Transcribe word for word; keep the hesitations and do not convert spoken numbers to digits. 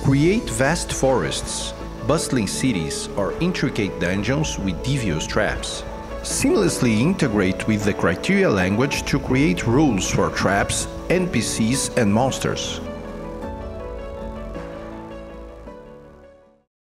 Create vast forests, bustling cities, or intricate dungeons with devious traps. Seamlessly integrate with the criteria language to create rules for traps, N P Cs, and monsters.